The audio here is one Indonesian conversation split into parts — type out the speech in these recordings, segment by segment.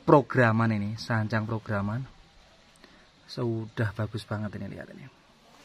programan ini, sancang programan. Sudah bagus banget ini, lihat ini.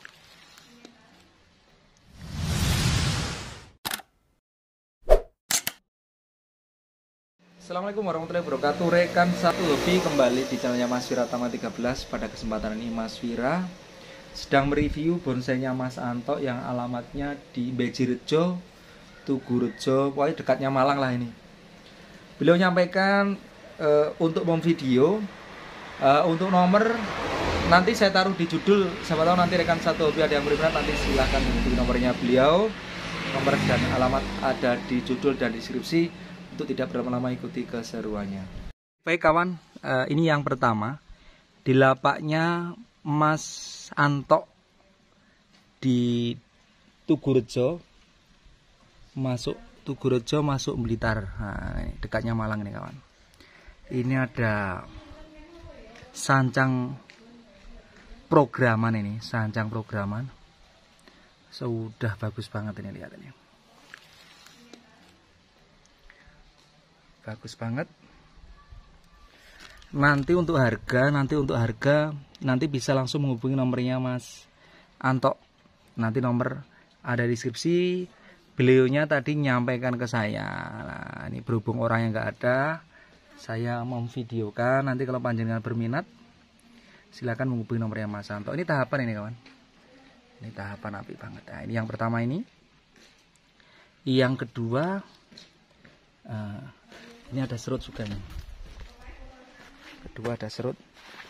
Assalamualaikum warahmatullahi wabarakatuh. Rekan satu hobi kembali di channelnya Mas Wira Tama 13. Pada kesempatan ini Mas Wira sedang mereview bonsainya Mas Anto yang alamatnya di Bejirejo, Tugurejo, pokoknya dekatnya Malang lah ini. Beliau nyampaikan untuk memvideo, untuk nomor nanti saya taruh di judul. Siapa tahu nanti rekan satu hobi ada yang berminat, nanti silahkan menghubungi nomornya beliau. Nomor dan alamat ada di judul dan deskripsi. Untuk tidak berlama-lama ikuti keseruannya. Baik kawan, ini yang pertama di lapaknya Mas Anto di Tugurejo, masuk Tugurejo, masuk Blitar. Nah, ini dekatnya Malang ini kawan. Ini ada sancang programan ini, sancang programan. Sudah bagus banget ini, lihat ini. Bagus banget. Nanti untuk harga nanti bisa langsung menghubungi nomornya Mas Anto. Nanti nomor ada di deskripsi. Beliaunya tadi nyampaikan ke saya. Nah, ini berhubung orang yang nggak ada, saya memvideokan. Nanti kalau panjenengan berminat, silakan menghubungi nomornya Mas Anto. Ini tahapan ini kawan. Ini tahapan api banget. Nah, ini yang pertama ini. Yang kedua, ini ada serut juga nih. Kedua ada serut.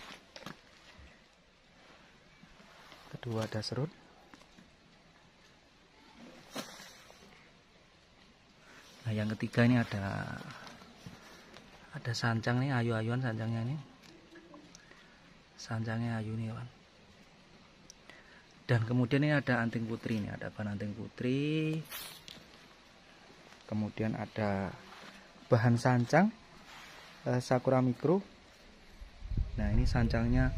Nah, yang ketiga ini ada sancang nih, ayu-ayuan sancangnya ini. Sancangnya ayu nih, kawan. Dan kemudian ini ada anting putri nih, ada bahan anting putri. Kemudian ada bahan sancang Sakura Micro. Nah, ini sancangnya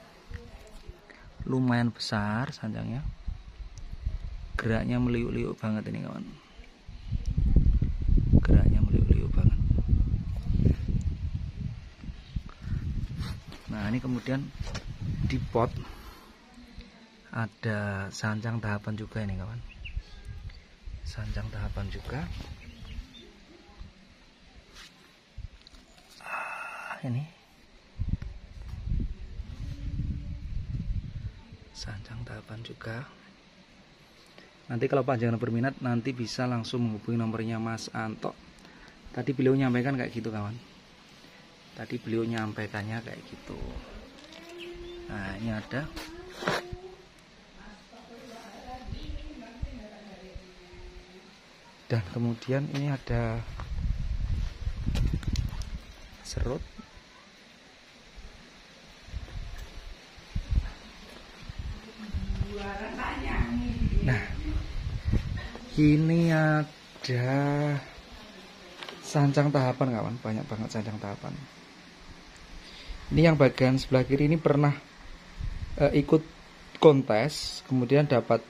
lumayan besar, sancangnya geraknya meliuk-liuk banget ini kawan, geraknya meliuk-liuk banget. Nah, ini kemudian di pot ada sancang tahapan juga ini kawan, sancang tahapan juga. Ini sancang tahapan juga. Nanti kalau panjenengan berminat, nanti bisa langsung menghubungi nomornya Mas Anto. Tadi beliau nyampaikan kayak gitu kawan. Tadi beliau nyampaikannya kayak gitu. Nah, ini ada. Dan kemudian ini ada serut. Nah, ini ada sancang tahapan kawan, banyak banget sancang tahapan. Ini yang bagian sebelah kiri ini pernah ikut kontes, kemudian dapat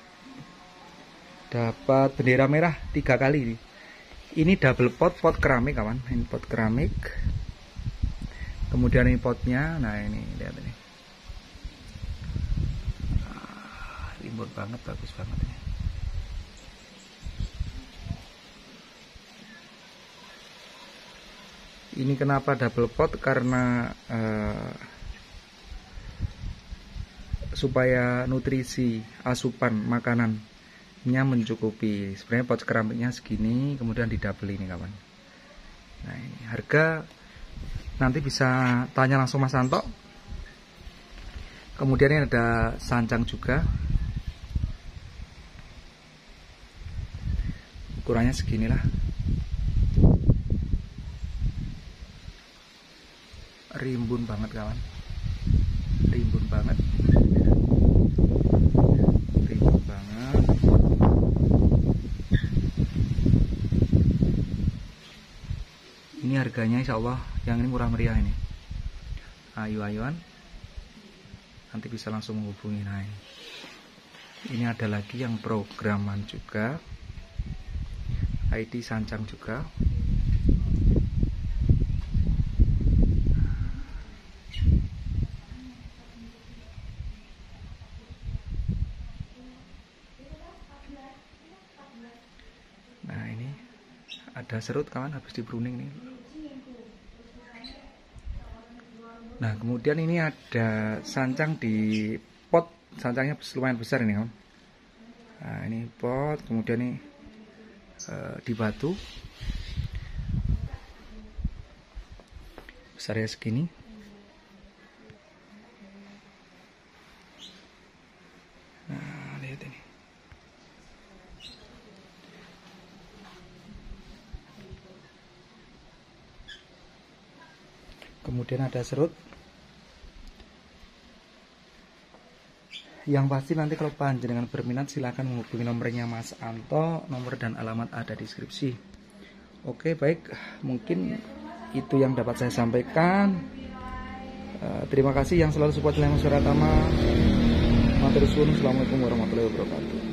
bendera merah 3 kali ini. Ini double pot keramik kawan, ini pot keramik. Kemudian ini potnya, nah ini lihat ini. Limbur banget, bagus banget ya. Ini kenapa double pot? Karena supaya nutrisi asupan makanannya mencukupi. Sebenarnya pot keramiknya segini, kemudian di double ini kawan. Nah, ini harga nanti bisa tanya langsung Mas Anto. Kemudian ini ada sancang juga. Ukurannya seginilah. Rimbun banget kawan. Rimbun banget. Rimbun banget. Ini harganya insya Allah yang ini murah meriah ini. Ayu-ayuan. Nanti bisa langsung menghubungi. Nah, ini ada lagi yang programan juga. ID sancang juga. ada serut kawan, habis di pruning nih. Nah kemudian ini ada sancang di pot, sancangnya lumayan besar ini kawan. Nah ini pot, kemudian ini di batu besarnya segini. Nah lihat ini. Kemudian ada serut. Yang pasti nanti kalau panjenengan berminat silahkan menghubungi nomornya Mas Anto, nomor dan alamat ada di deskripsi. Oke baik, mungkin itu yang dapat saya sampaikan. Terima kasih yang selalu support channel Mas Wiratama. Matur suwun, assalamualaikum warahmatullahi wabarakatuh.